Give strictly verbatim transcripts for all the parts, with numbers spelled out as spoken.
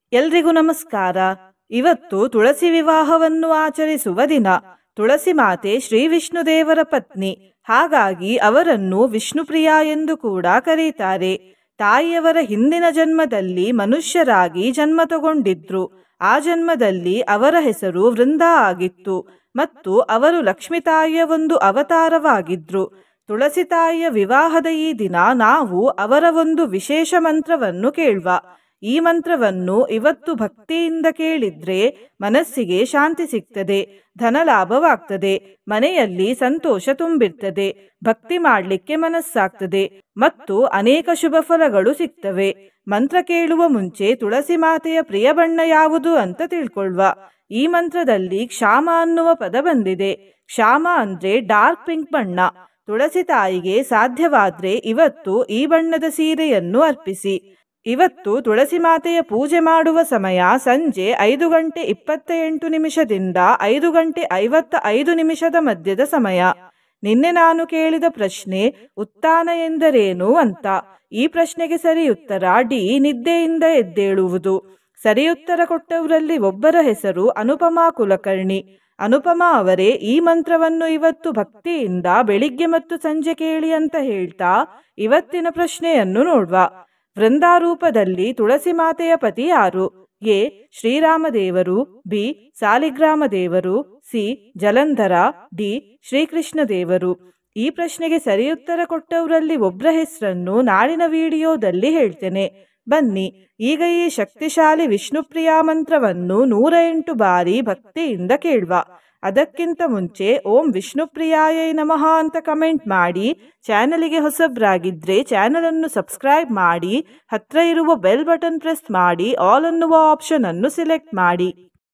ಎಲ್ರಿಗೂ ನಮಸ್ಕಾರ. ಇವತ್ತು ತುಳಸಿ ವಿವಾಹವನ್ನು ಆಚರಿಸುವ ದಿನ. ತುಳಸಿ ಮಾತೆ ಶ್ರೀ ವಿಷ್ಣುದೇವರ ಪತ್ನಿ, ಹಾಗಾಗಿ ಅವರನ್ನು ವಿಷ್ಣುಪ್ರಿಯ ಎಂದು ಕೂಡ ಕರೀತಾರೆ. ತಾಯಿಯವರ ಹಿಂದಿನ ಜನ್ಮದಲ್ಲಿ ಮನುಷ್ಯರಾಗಿ ಜನ್ಮ ತಗೊಂಡಿದ್ರು. ಆ ಜನ್ಮದಲ್ಲಿ ಅವರ ಹೆಸರು ವೃಂದ ಆಗಿತ್ತು ಮತ್ತು ಅವರು ಲಕ್ಷ್ಮೀ ತಾಯಿಯ ಒಂದು ಅವತಾರವಾಗಿದ್ರು. ತುಳಸಿ ತಾಯಿಯ ವಿವಾಹದ ಈ ದಿನ ನಾವು ಅವರ ಒಂದು ವಿಶೇಷ ಮಂತ್ರವನ್ನು ಕೇಳುವ. ಈ ಮಂತ್ರವನ್ನು ಇವತ್ತು ಭಕ್ತಿಯಿಂದ ಕೇಳಿದ್ರೆ ಮನಸ್ಸಿಗೆ ಶಾಂತಿ ಸಿಗ್ತದೆ, ಧನಲಾಭವಾಗ್ತದೆ, ಮನೆಯಲ್ಲಿ ಸಂತೋಷ ತುಂಬಿರ್ತದೆ, ಭಕ್ತಿ ಮಾಡಲಿಕ್ಕೆ ಮನಸ್ಸಾಗ್ತದೆ ಮತ್ತು ಅನೇಕ ಶುಭ ಫಲಗಳು ಸಿಗ್ತವೆ. ಮಂತ್ರ ಕೇಳುವ ಮುಂಚೆ ತುಳಸಿ ಮಾತೆಯ ಪ್ರಿಯ ಬಣ್ಣ ಯಾವುದು ಅಂತ ತಿಳ್ಕೊಳ್ವ. ಈ ಮಂತ್ರದಲ್ಲಿ ಕ್ಷಾಮ ಅನ್ನುವ ಪದ ಬಂದಿದೆ. ಕ್ಷಾಮ ಅಂದ್ರೆ ಡಾರ್ಕ್ ಪಿಂಕ್ ಬಣ್ಣ. ತುಳಸಿ ತಾಯಿಗೆ ಸಾಧ್ಯವಾದ್ರೆ ಇವತ್ತು ಈ ಬಣ್ಣದ ಸೀರೆಯನ್ನು ಅರ್ಪಿಸಿ. ಇವತ್ತು ತುಳಸಿ ಮಾತೆಯ ಪೂಜೆ ಮಾಡುವ ಸಮಯ ಸಂಜೆ ಐದು ಗಂಟೆ ಇಪ್ಪತ್ತ ಎಂಟು ನಿಮಿಷದಿಂದ ಐದು ಗಂಟೆ ಐವತ್ತ ಐದು ನಿಮಿಷದ ಮಧ್ಯದ ಸಮಯ. ನಿನ್ನೆ ನಾನು ಕೇಳಿದ ಪ್ರಶ್ನೆ ಉತ್ಥಾನ ಎಂದರೇನು ಅಂತ. ಈ ಪ್ರಶ್ನೆಗೆ ಸರಿ ಉತ್ತರ ಡಿ, ನಿದ್ದೆಯಿಂದ ಎದ್ದೇಳುವುದು. ಸರಿ ಉತ್ತರ ಕೊಟ್ಟವರಲ್ಲಿ ಒಬ್ಬರ ಹೆಸರು ಅನುಪಮಾ ಕುಲಕರ್ಣಿ. ಅನುಪಮಾ ಅವರೇ ಈ ಮಂತ್ರವನ್ನು ಇವತ್ತು ಭಕ್ತಿಯಿಂದ ಬೆಳಿಗ್ಗೆ ಮತ್ತು ಸಂಜೆ ಕೇಳಿ ಅಂತ ಹೇಳ್ತಾ ಇವತ್ತಿನ ಪ್ರಶ್ನೆಯನ್ನು ನೋಡುವ. ವೃಂದಾರೂಪದಲ್ಲಿ ತುಳಸಿ ಮಾತೆಯ ಪತಿ ಯಾರು? ಎ. ಶ್ರೀರಾಮದೇವರು, ಬಿ. ಸಾಲಿಗ್ರಾಮ ದೇವರು, ಸಿ. ಜಲಂಧರ, ಡಿ. ಶ್ರೀಕೃಷ್ಣ ದೇವರು. ಈ ಪ್ರಶ್ನೆಗೆ ಸರಿ ಉತ್ತರ ಕೊಟ್ಟವರಲ್ಲಿ ಒಬ್ಬರ ಹೆಸರನ್ನು ನಾಳಿನ ವಿಡಿಯೋದಲ್ಲಿ ಹೇಳ್ತೇನೆ. ಬನ್ನಿ ಈಗ ಈ ಶಕ್ತಿಶಾಲಿ ವಿಷ್ಣುಪ್ರಿಯ ಮಂತ್ರವನ್ನು ನೂರ ಎಂಟು ಬಾರಿ ಭಕ್ತಿಯಿಂದ ಕೇಳುವ. ಅದಕ್ಕಿಂತ ಮುಂಚೆ ಓಂ ವಿಷ್ಣುಪ್ರಿಯಾಯ ನಮಃ ಅಂತ ಕಮೆಂಟ್ ಮಾಡಿ, ಚಾನಲಿಗೆ ಹೊಸಬ್ರಾಗಿದ್ರೆ ಚಾನಲ್ ಅನ್ನು ಸಬ್ಸ್ಕ್ರೈಬ್ ಮಾಡಿ, ಹತ್ರ ಇರುವ ಬೆಲ್ ಬಟನ್ ಪ್ರೆಸ್ ಮಾಡಿ, ಆಲ್ ಅನ್ನುವ ಆಪ್ಷನ್ ಅನ್ನು ಸಿಲೆಕ್ಟ್ ಮಾಡಿ.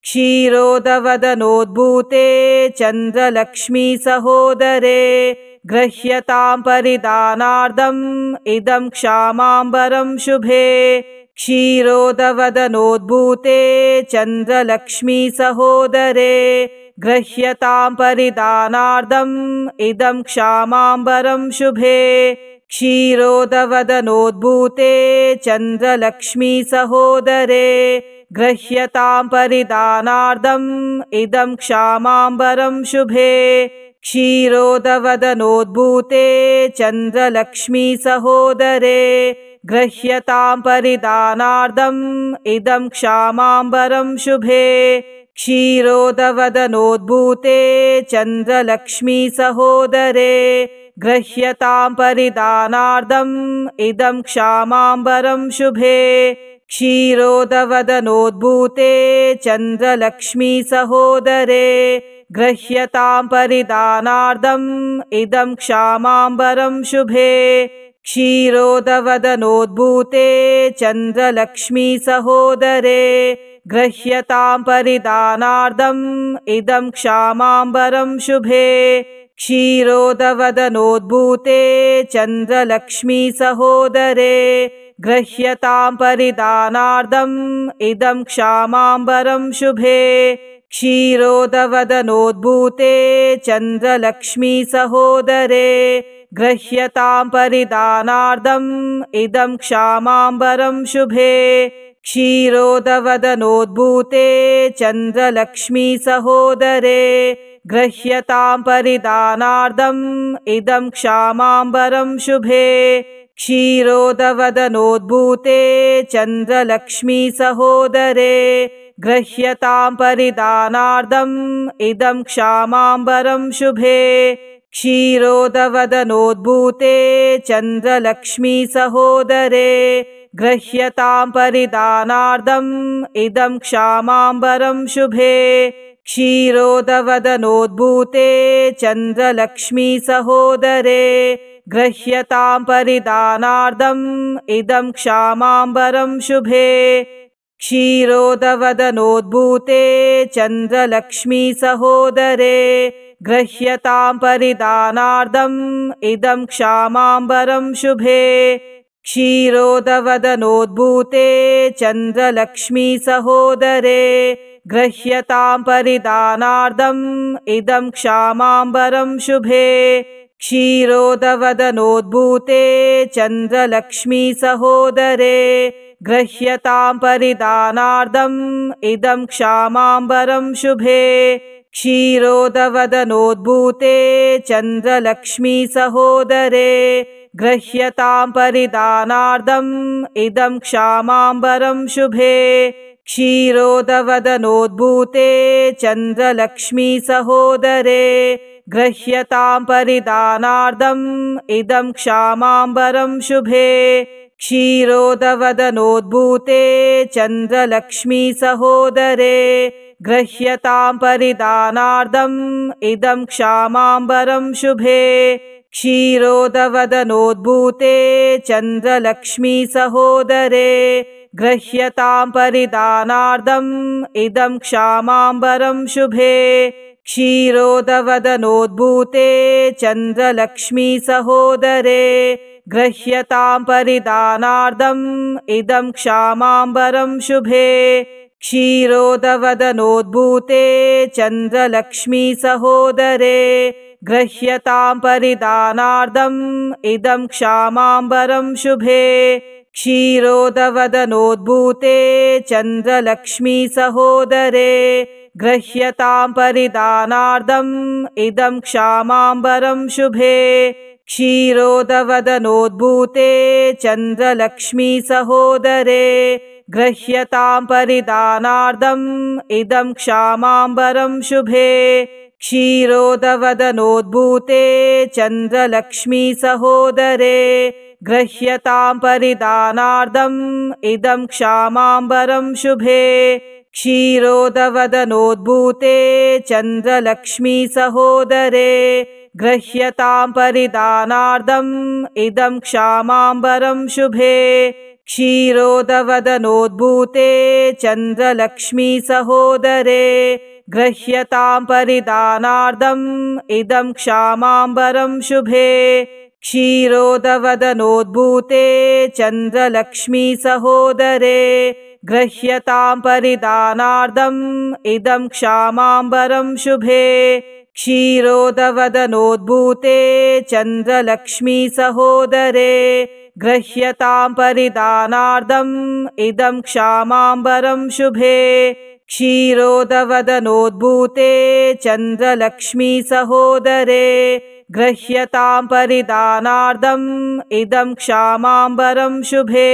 ಕ್ಷೀರೋದವದನೋದ್ಭೂತೆ ಚಂದ್ರಲಕ್ಷ್ಮೀ ಸಹೋದರೇ ಗೃಹ್ಯತಾಂ ಪರಿಧಾನಾರ್ಧಂ ಇದಂ ಕ್ಷಾಮಾಂಬರಂ ಶುಭೇ. ಕ್ಷೀರೋದವದನೋದ್ಭೂತೆ ಚಂದ್ರಲಕ್ಷ್ಮೀ ಸಹೋದರೇ ಗೃಹ್ಯತಾಂ ಪರಿಧಾನಾರ್ಧಂ ಇದಂ ಕ್ಷಾಮಾಂಬರಂ ಶುಭೇ. ಕ್ಷೀರೋದವದನೋದ್ಭೂತೆ ಚಂದ್ರಲಕ್ಷ್ಮೀ ಸಹೋದರೇ ಗೃಹ್ಯತಾಂ ಪರಿಧಾನಾರ್ಧಂ ಇದಂ ಕ್ಷಾಮಾಂಬರಂ ಶುಭೇ. ಕ್ಷೀರೋದವದನೋದ್ಭೂತೆ ಚಂದ್ರಲಕ್ಷ್ಮೀ ಸಹೋದರೇ ಗೃಹ್ಯತಾಂ ಪರಿಧಾನಾರ್ಧಂ ಇದಂ ಕ್ಷಾಮಾಂಬರಂ ಶುಭೇ. ಕ್ಷೀರೋದವದನೋದ್ಭೂತೆ ಚಂದ್ರಲಕ್ಷ್ಮೀ ಸಹೋದರೇ ಗೃಹ್ಯತಾಂ ಪರಿಧಾನಾರ್ಧಂ ಇದಂ ಕ್ಷಾಮಾಂಬರಂ ಶುಭೇ. ಕ್ಷೀರೋದವದನೋದ್ಭೂತೆ ಚಂದ್ರಲಕ್ಷ್ಮೀ ಸಹೋದರೇ ಗೃಹ್ಯತಾಂ ಪರಿಧಾನಾರ್ಧಂ ಇದಂ ಕ್ಷಾಮಾಂಬರಂ ಶುಭೇ. ಕ್ಷೀರೋದವದನೋದ್ಭೂತೆ ಚಂದ್ರಲಕ್ಷ್ಮೀ ಸಹೋದರೇ ಗೃಹ್ಯತಾಂ ಪರಿಧಾನಾರ್ಧಂ ಇದಂ ಕ್ಷಾಮಾಂಬರಂ ಶುಭೇ. ಕ್ಷೀರೋದವದನೋದ್ಭೂತೆ ಚಂದ್ರಲಕ್ಷ್ಮೀ ಸಹೋದರೇ ಗೃಹ್ಯತಾಂ ಪರಿಧಾನಾರ್ಧಂ ಇದಂ ಕ್ಷಾಮಾಂಬರಂ ಶುಭೇ. ಕ್ಷೀರೋದವದನೋದ್ಭೂತೆ ಚಂದ್ರಲಕ್ಷ್ಮೀ ಸಹೋದರೇ ಗೃಹ್ಯತಾಂ ಪರಿಧಾನಾರ್ಧಂ ಇದಂ ಕ್ಷಾಮಾಂಬರಂ ಶುಭೇ. ಕ್ಷೀರೋದವದನೋದ್ಭೂತೆ ಚಂದ್ರಲಕ್ಷ್ಮೀ ಸಹೋದರೇ ಗೃಹ್ಯತಾಂ ಪರಿಧಾನಾರ್ಧಂ ಇದಂ ಕ್ಷಾಮಾಂಬರಂ ಶುಭೇ. ಕ್ಷೀರೋದವದನೋದ್ಭೂತೆ ಚಂದ್ರಲಕ್ಷ್ಮೀ ಸಹೋದರೇ ಗೃಹ್ಯತಾಂ ಪರಿಧಾನಾರ್ಧಂ ಇದಂ ಕ್ಷಾಮಾಂಬರಂ ಶುಭೇ. ಕ್ಷೀರೋದವದನೋದ್ಭೂತೆ ಚಂದ್ರಲಕ್ಷ್ಮೀ ಸಹೋದರೇ ಗೃಹ್ಯತಾಂ ಪರಿಧಾನಾರ್ಧಂ ಇದಂ ಕ್ಷಾಮಾಂಬರಂ ಶುಭೇ. ಕ್ಷೀರೋದವದನೋದ್ಭೂತೆ ಚಂದ್ರಲಕ್ಷ್ಮೀ ಸಹೋದರೇ ಗೃಹ್ಯತಾಂ ಪರಿಧಾನಾರ್ಧಂ ಇದಂ ಕ್ಷಾಮಾಂಬರಂ ಶುಭೇ. ಕ್ಷೀರೋದವದನೋದ್ಭೂತೆ ಚಂದ್ರಲಕ್ಷ್ಮೀ ಸಹೋದರೇ ಗೃಹ್ಯತಾಂ ಪರಿಧಾನಾರ್ಧಂ ಇದಂ ಕ್ಷಾಮಾಂಬರಂ ಶುಭೇ. ಕ್ಷೀರೋದವದನೋದ್ಭೂತೆ ಚಂದ್ರಲಕ್ಷ್ಮೀ ಸಹೋದರೇ ಗೃಹ್ಯತಾಂ ಪರಿಧಾನಾರ್ಧಂ ಇದಂ ಕ್ಷಾಮಾಂಬರಂ ಶುಭೇ. क्षीरोदवदनोद्भूते चन्द्रलक्ष्मी सहोदरे गृह्यतां परिदानार्धम् इदं क्षामाम्बरं शुभे। क्षीरोदवदनोद्भूते चन्द्रलक्ष्मी सहोदरे गृह्यतां परिदानार्धम् इदं क्षामाम्बरं शुभे। क्षीरोदवदनोद्भूते चन्द्रलक्ष्मी सहोदरे गृह्यतां परिदानार्धम् इदं क्षामाम्बरं शुभे। क्षीरोदवदनोद्भूते चन्द्रलक्ष्मी सहोदरे गृह्यतां परिदानार्धम् इदं क्षामाम्बरं शुभे। क्षीरोदवदनोद्भूते चन्द्रलक्ष्मी सहोदरे गृह्यतां परिदानार्धम् इदं क्षामाम्बरं शुभे। क्षीरोदवदनोद्भूते चन्द्रलक्ष्मी सहोदरे गृह्यतां परिदानार्धम् इदं क्षामाम्बरं शुभे। क्षीरोदवदनोद्भूते चन्द्रलक्ष्मी सहोदरे गृह्यतां परिदानार्धम् इदं क्षामाम्बरं शुभे। क्षीरोदवदनोद्भूते चन्द्रलक्ष्मी सहोदरे गृह्यतां परिदानार्धम् इदं क्षामाम्बरं शुभे। क्षीरोदवदनोद्भूते चन्द्रलक्ष्मी सहोदरे गृह्यतां परिदानार्धम् इदं क्षामाम्बरं शुभे। क्षीरोदवदनोद्भूते चन्द्रलक्ष्मी सहोदरे गृह्यतां परिदानार्धम् इदं क्षामाम्बरं शुभे। क्षीरोदवदनोद्भूते चन्द्रलक्ष्मी सहोदरे गृह्यतां परिदानार्धम् इदं क्षामाम्बरं शुभे। क्षीरोदवदनोद्भूते चन्द्रलक्ष्मी सहोदरे गृह्यतां परिदानार्धम् इदं क्षामाम्बरं शुभे। क्षीरोदवदनोद्भूते चन्द्रलक्ष्मी सहोदरे गृह्यतां परिदानार्धम् इदं क्षामाम्बरं शुभे। क्षीरोदवदनोद्भूते चन्द्रलक्ष्मी सहोदरे गृह्यतां परिदानार्धम् इदं क्षामाम्बरं शुभे। क्षीरोदवदनोद्भूते चन्द्रलक्ष्मी सहोदरे गृह्यतां परिदानार्धम् इदं क्षामाम्बरं शुभे।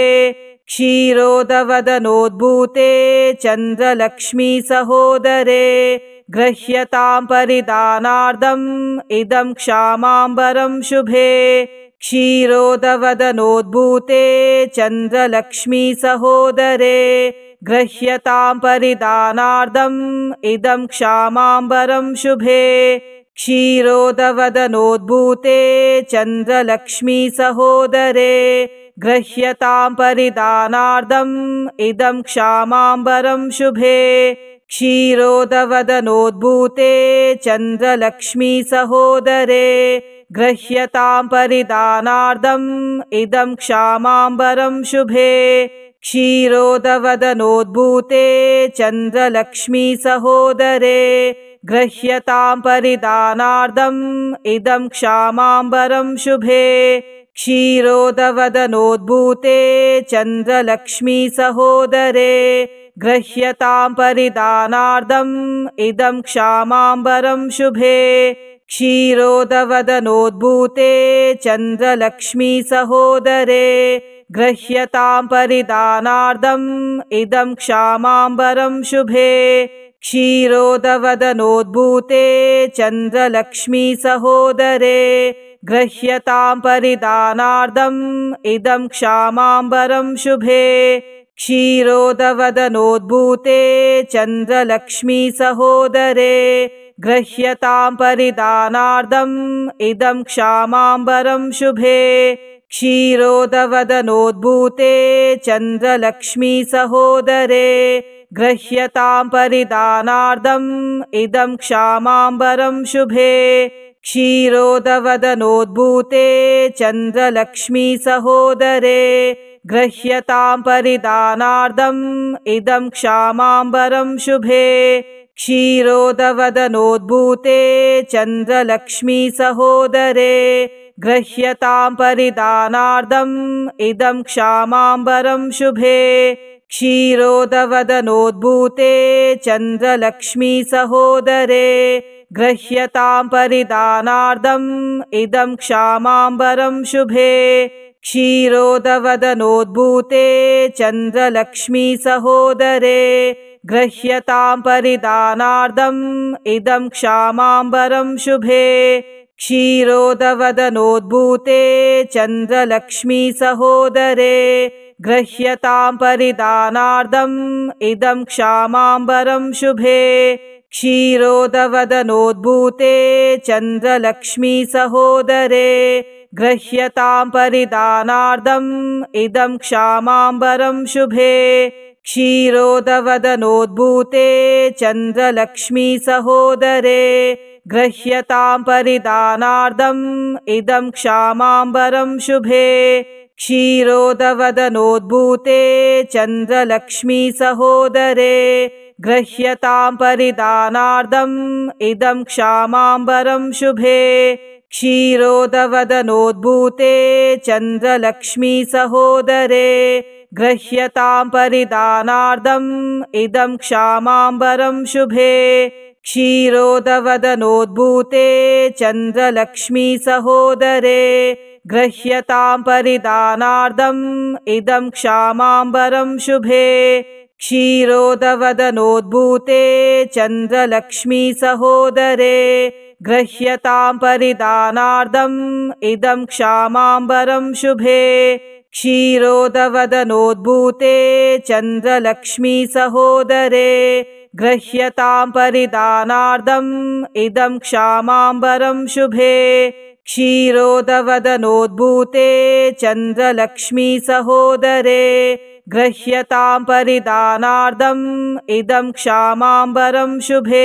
क्षीरोदवदनोद्भूते चन्द्रलक्ष्मी सहोदरे गृह्यतां परिदानार्धम् इदं क्षामाम्बरं शुभे। क्षीरोदवदनोद्भूते चन्द्रलक्ष्मी सहोदरे गृह्यतां परिदानार्धम् इदं क्षामाम्बरं शुभे। क्षीरोदवदनोद्भूते चन्द्रलक्ष्मी सहोदरे गृह्यतां परिदानार्धम् इदं क्षामाम्बरं शुभे। क्षीरोदवदनोद्भूते चन्द्रलक्ष्मी सहोदरे गृह्यतां परिदानार्धम् इदं क्षामाम्बरं शुभे। क्षीरोदवदनोद्भूते चन्द्रलक्ष्मी सहोदरे गृह्यतां परिदानार्धम् इदं क्षामाम्बरं शुभे। क्षीरोदवदनोद्भूते चन्द्रलक्ष्मी सहोदरे गृह्यतां परिदानार्धम् इदं क्षामाम्बरं शुभे। क्षीरोदवदनोद्भूते चन्द्रलक्ष्मी सहोदरे गृह्यतां परिदानार्धम् इदं क्षामाम्बरं शुभे। क्षीरोदवदनोद्भूते चन्द्रलक्ष्मी सहोदरे गृह्यतां परिदानार्धम् इदं क्षामाम्बरं शुभे। क्षीरोदवदनोद्भूते चन्द्रलक्ष्मी सहोदरे गृह्यतां परिदानार्धम् इदं क्षामाम्बरं शुभे। क्षीरोदवदनोद्भूते चन्द्रलक्ष्मी सहोदरे गृह्यतां परिदानार्धम् इदं क्षामाम्बरं शुभे। क्षीरोदवदनोद्भूते चन्द्रलक्ष्मी सहोदरे गृह्यतां परिदानार्धम् इदं क्षामाम्बरं शुभे। क्षीरोदवदनोद्भूते चन्द्रलक्ष्मी सहोदरे गृह्यतां परिदानार्धम् इदं क्षामाम्बरं शुभे। क्षीरोदवदनोद्भूते चन्द्रलक्ष्मी सहोदरे गृह्यतां परिदानार्धम् इदं क्षामाम्बरं शुभे। क्षीरोदवदनोद्भूते चन्द्रलक्ष्मी सहोदरे गृह्यतां परिदानार्धम् इदं क्षामाम्बरं शुभे। क्षीरोदवदनोद्भूते चन्द्रलक्ष्मी सहोदरे गृह्यतां परिदानार्धम् इदं क्षामाम्बरं शुभे। क्षीरोदवदनोद्भूते चन्द्रलक्ष्मी सहोदरे गृह्यतां परिदानार्धम् इदं क्षामाम्बरं शुभे। क्षीरोदवदनोद्भूते चन्द्रलक्ष्मी सहोदरे गृह्यतां परिदानार्धम् इदं क्षामाम्बरं शुभे। क्षीरोदवदनोद्भूते चन्द्रलक्ष्मी सहोदरे गृह्यतां परिदानार्धम् इदं क्षामाम्बरं शुभे। क्षीरोदवदनोद्भूते चन्द्रलक्ष्मी सहोदरे गृह्यतां परिदानार्धम् इदं क्षामाम्बरं शुभे। क्षीरोदवदनोद्भूते चन्द्रलक्ष्मी सहोदरे गृह्यतां परिदानार्धम् इदं क्षामाम्बरं शुभे। क्षीरोदवदनोद्भूते चन्द्रलक्ष्मी सहोदरे गृह्यतां परिदानार्धम् इदं क्षामाम्बरं शुभे। क्षीरोदवदनोद्भूते चन्द्रलक्ष्मी सहोदरे गृह्यतां परिदानार्धम् इदं क्षामाम्बरं शुभे। क्षीरोदवदनोद्भूते चन्द्रलक्ष्मी सहोदरे गृह्यतां परिदानार्धम् इदं क्षामाम्बरं शुभे।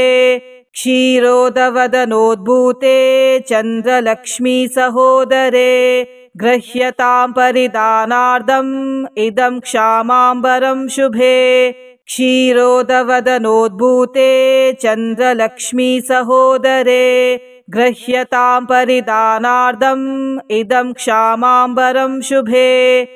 क्षीरोदवदनोद्भूते चन्द्रलक्ष्मी सहोदरे गृह्यतां परिदानार्धम् इदं क्षामाम्बरं शुभे। क्षीरोदवदनोद्भूते चन्द्रलक्ष्मी सहोदरे गृह्यतां परिदानार्धम् इदं क्षामाम्बरं शुभे।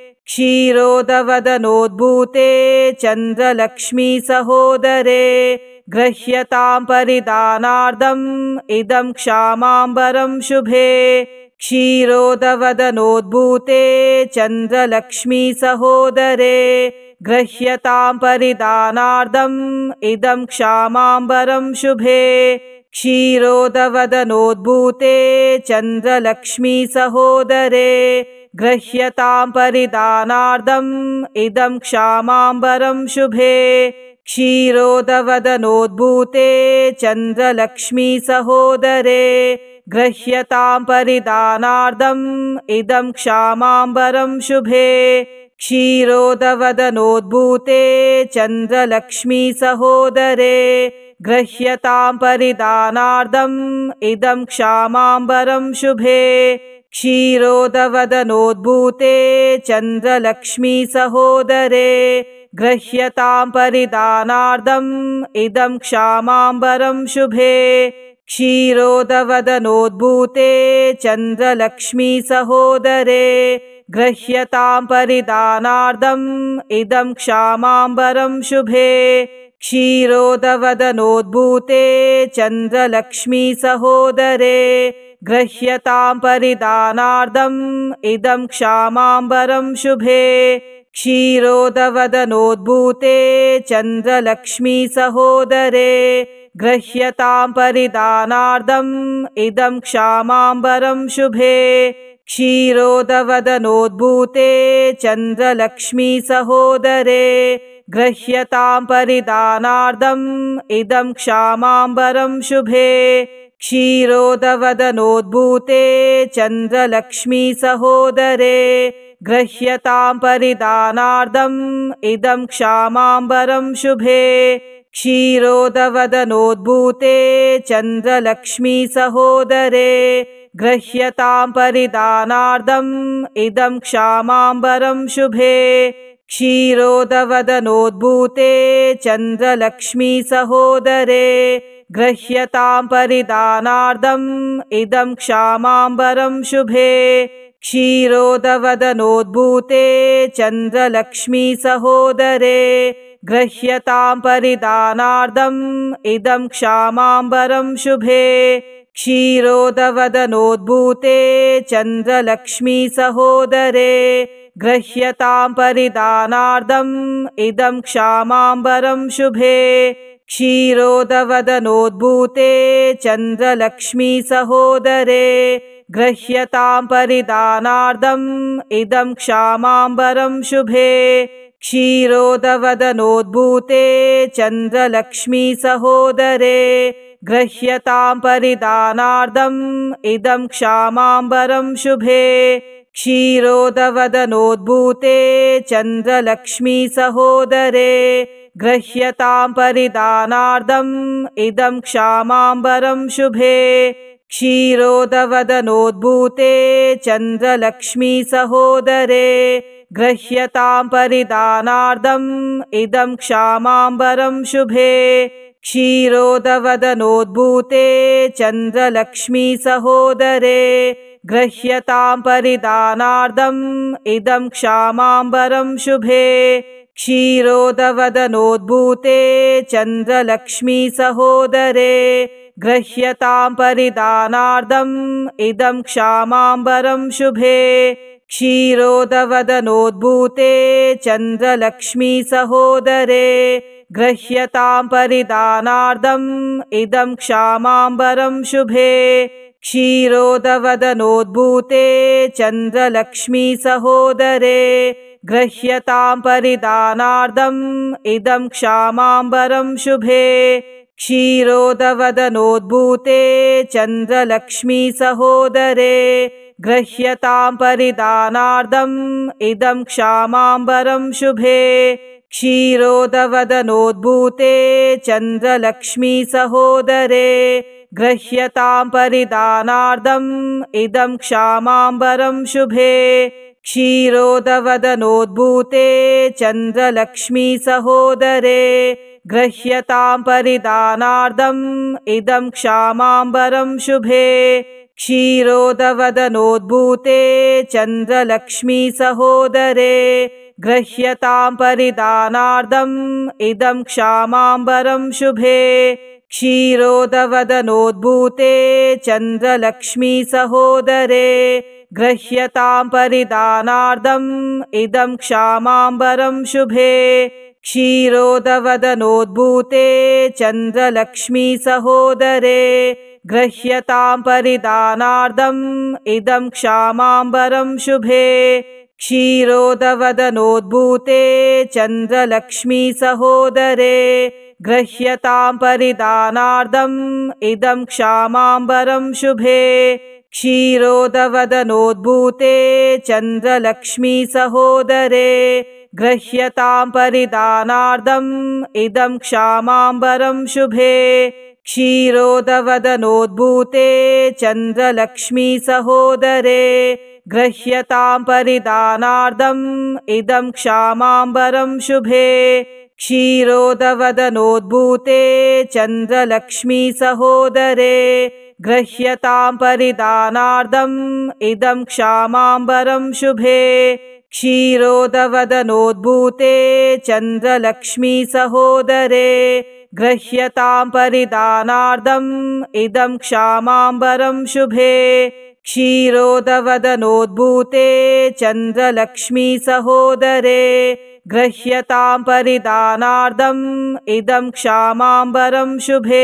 क्षीरोदवदनोद्भूते चन्द्रलक्ष्मी सहोदरे गृह्यतां परिदानार्धम् इदं क्षामाम्बरं शुभे। क्षीरोदवदनोद्भूते चन्द्रलक्ष्मी सहोदरे गृह्यतां परिदानार्धम् इदं क्षामाम्बरं शुभे। क्षीरोदवदनोद्भूते चन्द्रलक्ष्मी सहोदरे गृह्यतां परिदानार्धम् इदं क्षामाम्बरं शुभे। क्षीरोदवदनोद्भूते चन्द्रलक्ष्मी सहोदरे गृह्यतां परिदानार्धम् इदं क्षामाम्बरं शुभे। क्षीरोदवदनोद्भूते चन्द्रलक्ष्मी सहोदरे गृह्यतां परिदानार्धम् इदं क्षामाम्बरं शुभे। क्षीरोदवदनोद्भूते चन्द्रलक्ष्मी सहोदरे गृह्यतां परिदानार्धम् इदं क्षामाम्बरं शुभे। क्षीरोदवदनोद्भूते चन्द्रलक्ष्मी सहोदरे गृह्यतां परिदानार्धम् इदं क्षामाम्बरं शुभे। क्षीरोदवदनोद्भूते चन्द्रलक्ष्मी सहोदरे गृह्यतां परिदानार्धम् इदं क्षामाम्बरं शुभे। क्षीरोदवदनोद्भूते चन्द्रलक्ष्मी सहोदरे गृह्यतां परिदानार्धम् इदं क्षामाम्बरं शुभे। क्षीरोदवदनोद्भूते चन्द्रलक्ष्मी सहोदरे गृह्यतां परिदानार्धम् इदं क्षामाम्बरं शुभे। क्षीरोदवदनोद्भूते चन्द्रलक्ष्मी सहोदरे गृह्यतां परिदानार्धम् इदं क्षामाम्बरं शुभे। क्षीरोदवदनोद्भूते चन्द्रलक्ष्मी सहोदरे गृह्यतां परिदानार्धम् इदं क्षामाम्बरं शुभे। क्षीरोदवदनोद्भूते चन्द्रलक्ष्मी सहोदरे गृह्यतां परिदानार्धम् इदं क्षामाम्बरं शुभे। क्षीरोदवदनोद्भूते चन्द्रलक्ष्मी सहोदरे गृह्यतां परिदानार्धम् इदं क्षामाम्बरं शुभे। क्षीरोदवदनोद्भूते चन्द्रलक्ष्मी सहोदरे गृह्यतां परिदानार्धम् इदं क्षामाम्बरं शुभे। क्षीरोदवदनोद्भूते चन्द्रलक्ष्मी सहोदरे गृह्यतां परिदानार्धम् इदं क्षामाम्बरं शुभे। क्षीरोदवदनोद्भूते चन्द्रलक्ष्मी सहोदरे गृह्यतां परिदानार्धम् इदं क्षामाम्बरं शुभे। क्षीरोदवदनोद्भूते चन्द्रलक्ष्मी सहोदरे गृह्यतां परिदानार्धम् इदं क्षामाम्बरं शुभे। क्षीरोदवदनोद्भूते चन्द्रलक्ष्मी सहोदरे गृह्यतां परिदानार्धम् इदं क्षामाम्बरं शुभे। क्षीरोदवदनोद्भूते चन्द्रलक्ष्मी सहोदरे गृह्यतां परिदानार्धम् इदं क्षामाम्बरं शुभे। क्षीरोदवदनोद्भूते चन्द्रलक्ष्मी सहोदरे गृह्यतां परिदानार्धम् इदं क्षामाम्बरं शुभे। क्षीरोदवदनोद्भूते चन्द्रलक्ष्मी सहोदरे गृह्यतां परिदानार्धम् इदं क्षामाम्बरं शुभे। क्षीरोदवदनोद्भूते चन्द्रलक्ष्मी सहोदरे गृह्यतां परिदानार्धम् इदं क्षामाम्बरं शुभे। क्षीरोदवदनोद्भूते चन्द्रलक्ष्मी सहोदरे गृह्यतां परिदानार्धम् इदं क्षामाम्बरं शुभे। क्षीरोदवदनोद्भूते चन्द्रलक्ष्मी सहोदरे गृह्यतां परिदानार्धम् इदं क्षामाम्बरं शुभे। क्षीरोदवदनोद्भूते चन्द्रलक्ष्मी सहोदरे गृह्यतां परिदानार्धम् इदं क्षामाम्बरं शुभे। क्षीरोदवदनोद्भूते चन्द्रलक्ष्मी सहोदरे गृह्यतां परिदानार्धम् इदं क्षामाम्बरं शुभे। क्षीरोदवदनोद्भूते चन्द्रलक्ष्मी सहोदरे गृह्यतां परिदानार्धम् इदं क्षामाम्बरं शुभे। क्षीरोदवदनोद्भूते चन्द्रलक्ष्मी सहोदरे गृह्यतां परिदानार्धम् इदं क्षामाम्बरं शुभे। क्षीरोदवदनोद्भूते चन्द्रलक्ष्मी सहोदरे गृह्यतां परिदानार्धम् इदं क्षामाम्बरं शुभे। क्षीरोदवदनोद्भूते चन्द्रलक्ष्मी सहोदरे गृह्यतां परिदानार्धम् इदं क्षामाम्बरं शुभे। क्षीरोदवदनोद्भूते चन्द्रलक्ष्मी सहोदरे गृह्यतां परिदानार्धम् इदं क्षामाम्बरं शुभे। क्षीरोदवदनोद्भूते चन्द्रलक्ष्मी सहोदरे गृह्यतां परिदानार्धम् इदं क्षामाम्बरं शुभे। क्षीरोदवदनोद्भूते चन्द्रलक्ष्मी सहोदरे गृह्यतां परिदानार्धम् इदं क्षामाम्बरं शुभे। क्षीरोदवदनोद्भूते चन्द्रलक्ष्मी सहोदरे गृह्यतां परिदानार्धम् इदं क्षामाम्बरं शुभे।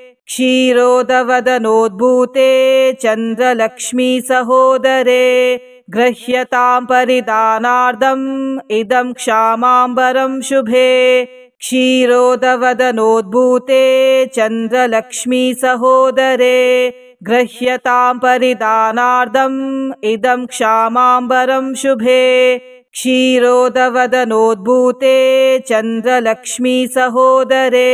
क्षीरोदवदनोद्भूते चन्द्रलक्ष्मी सहोदरे गृह्यतां परिदानार्धम् इदं क्षामाम्बरं शुभे। क्षीरोदवदनोद्भूते चन्द्रलक्ष्मी सहोदरे गृह्यतां परिदानार्धम् इदं क्षामाम्बरं शुभे। क्षीरोदवदनोद्भूते चन्द्रलक्ष्मी सहोदरे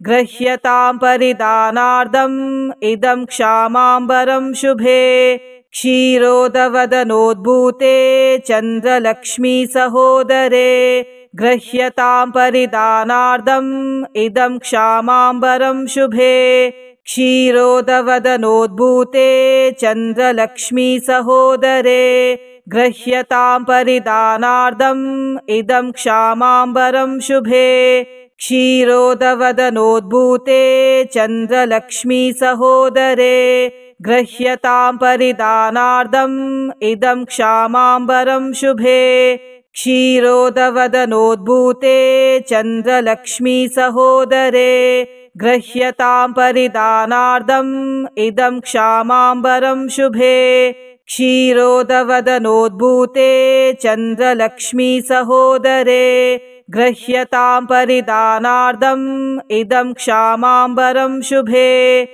गृह्यतां परिदानार्धम् इदं क्षामाम्बरं शुभे। क्षीरोदवदनोद्भूते चन्द्रलक्ष्मी सहोदरे गृह्यतां परिदानार्धम् इदं क्षामाम्बरं शुभे। क्षीरोदवदनोद्भूते चन्द्रलक्ष्मी सहोदरे गृह्यतां परिदानार्धम् इदं क्षामाम्बरं शुभे। क्षीरोदवदनोद्भूते चन्द्रलक्ष्मी सहोदरे गृह्यतां परिदानार्धम् इदं क्षामाम्बरं शुभे। क्षीरोदवदनोद्भूते चन्द्रलक्ष्मी सहोदरे गृह्यतां परिदानार्धम् इदं क्षामाम्बरं शुभे। क्षीरोदवदनोद्भूते चन्द्रलक्ष्मी सहोदरे गृह्यतां परिदानार्धम् इदं क्षामाम्बरं शुभे।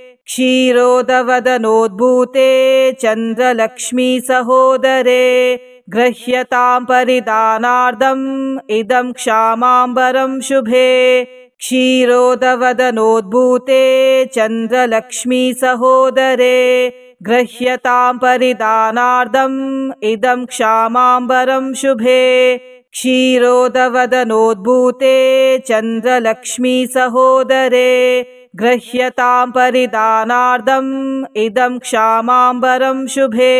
क्षीरोदवदनोद्भूते चन्द्रलक्ष्मी सहोदरे गृह्यतां परिदानार्धम् इदं क्षामाम्बरं शुभे। क्षीरोदवदनोद्भूते चन्द्रलक्ष्मी सहोदरे गृह्यतां परिदानार्धम् इदं क्षामाम्बरं शुभे। क्षीरोदवदनोद्भूते चन्द्रलक्ष्मी सहोदरे गृह्यतां परिदानार्धम् इदं क्षामाम्बरं शुभे।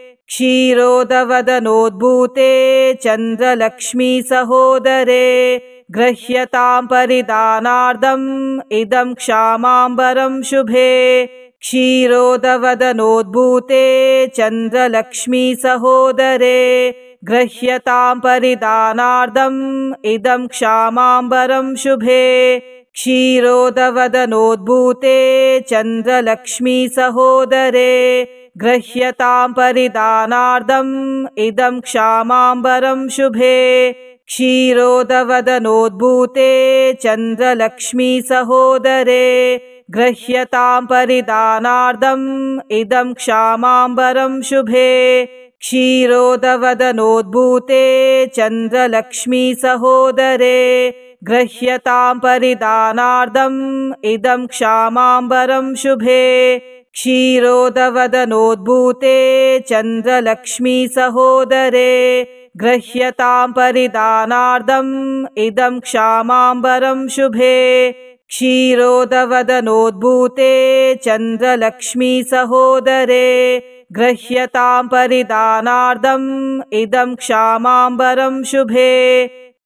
क्षीरोदवदनोद्भूते चन्द्रलक्ष्मी सहोदरे गृह्यतां परिदानार्धम् इदं क्षामाम्बरं शुभे। क्षीरोदवदनोद्भूते चन्द्रलक्ष्मी सहोदरे गृह्यतां परिदानार्धम् इदं क्षामाम्बरं शुभे। क्षीरोदवदनोद्भूते चन्द्रलक्ष्मी सहोदरे गृह्यतां परिदानार्धम् इदं क्षामाम्बरं शुभे। क्षीरोदवदनोद्भूते चन्द्रलक्ष्मी सहोदरे गृह्यतां परिदानार्धम् इदं क्षामाम्बरं शुभे। क्षीरोदवदनोद्भूते चन्द्रलक्ष्मी सहोदरे गृह्यतां परिदानार्धम् इदं क्षामाम्बरं शुभे। क्षीरोदवदनोद्भूते चन्द्रलक्ष्मी सहोदरे गृह्यतां परिदानार्धम् इदं क्षामाम्बरं शुभे। क्षीरोदवदनोद्भूते चन्द्रलक्ष्मी सहोदरे गृह्यतां परिदानार्धम् इदं क्षामाम्बरं शुभे।